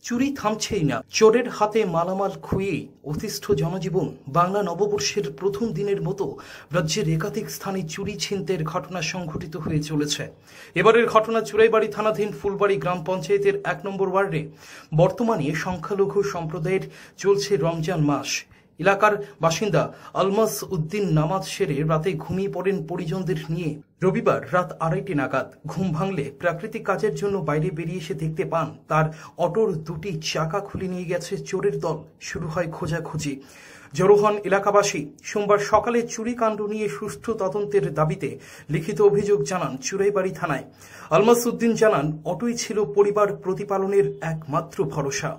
চুরি থামছেই না। চোরের হাতে মালামাল খুইয়ে অতিষ্ঠ জনজীবন। বাংলা নববর্ষের প্রথম দিনের মতো রাজ্যের একাধিক স্থানে চুরি ছিনতাইয়ের ঘটনা সংঘটিত হয়ে চলেছে। এবারের ঘটনা চুরাইবাড়ি থানাধীন ফুলবাড়ি গ্রাম পঞ্চায়েতের ১ নম্বর ওয়ার্ডে। বর্তমানে সংখ্যালঘু সম্প্রদায়ের চলছে রমজান মাস। এলাকার বাসিন্দা আলমাস উদ্দিন নামাজ সেরে রাতে ঘুমিয়ে পড়েন পরিজনদের নিয়ে। রবিবার রাত ২:৩০ নাগাদ ঘুম ভাঙলে প্রাকৃতিক কাজের জন্য বাইরে বেরিয়ে এসে দেখতে পান তার অটোর দুটি চাকা খুলে নিয়ে গেছে চোরের দল। শুরু হয় খোঁজাখুঁজি। জড়ো হন এলাকাবাসী। সোমবার সকালে চুরিকাণ্ড নিয়ে সুষ্ঠু তদন্তের দাবিতে লিখিত অভিযোগ জানান চুরাইবাড়ি থানায়। আলমাস উদ্দিন জানান, অটোই ছিল পরিবার প্রতিপালনের একমাত্র ভরসা।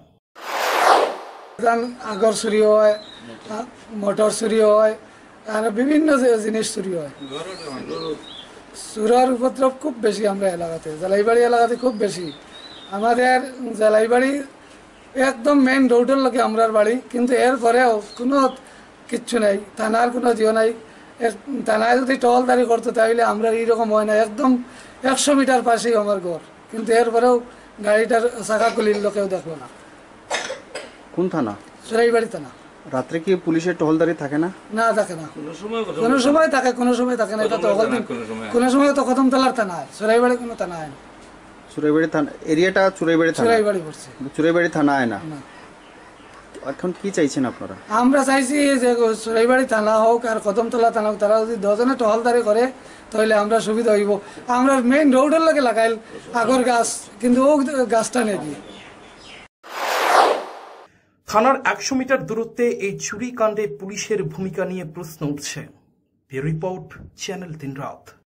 আগর চুরি হয়, মোটর চুরি হয়, আর বিভিন্ন জিনিস চুরি হয়। চুরার উপদ্রব খুব বেশি আমরা এলাকাতে, জালাইবাড়ি এলাকাতে খুব বেশি। আমাদের জালাইবাড়ি একদম মেইন রোডের লোকে আমরার বাড়ি, কিন্তু এরপরেও কোনো কিচ্ছু নাই, থানার কোনো জিও নাই। থানায় যদি টহলদারি করতো তাহলে আমরা এইরকম হয় না। একদম ১০০ মিটার পাশেই আমার ঘর, কিন্তু এরপরেও গাড়িটার চাকা খুলির লোকেও দেখলো না। কোন থানা? চুরাইবাড়ি থানা। রাত্রে কি পুলিশের টহলদারি থাকে না? না, থাকে না। কোনো সময় থাকে, কোনো সময় থাকে না। এটা তো কোনো সময় তো কদমতলার থানা, চুরাইবাড়ি কোনো থানা হয় না। চুরাইবাড়ি থানা এরিয়াটা চুরাইবাড়ি থানা। চুরাইবাড়ি পড়ছে, চুরাইবাড়ি থানা হয় না। এখন কি চাইছেন আপনারা? আমরা চাইছি যে চুরাইবাড়ি থানা হোক আর কদমতলা থানা হোক, তারা যদি দুজনে টহলদারি করে তাহলে আমরা সুবিধা হইব। আমরা মেইন রোডের লগে লাগাইল আগর গাছ, কিন্তু ও গাছটা নেই। থানার ১০০ মিটার দূরত্বে এই চুরি কাণ্ডে পুলিশের ভূমিকা নিয়ে প্রশ্ন উঠছে। রিপোর্ট, চ্যানেল ৩ রাত।